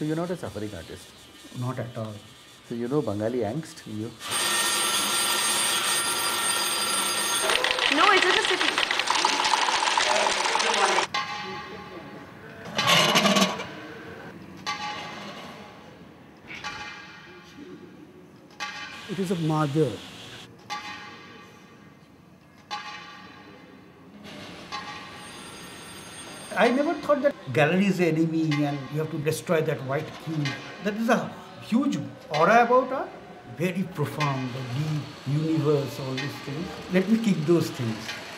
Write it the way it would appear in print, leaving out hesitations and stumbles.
So you're not a suffering artist? Not at all. So you know Bengali angst in you? No, it's just a city. It is a mother. I never thought that gallery is the enemy and you have to destroy that white cube. That is a huge aura about art. Very profound, the deep universe, all these things. Let me keep those things.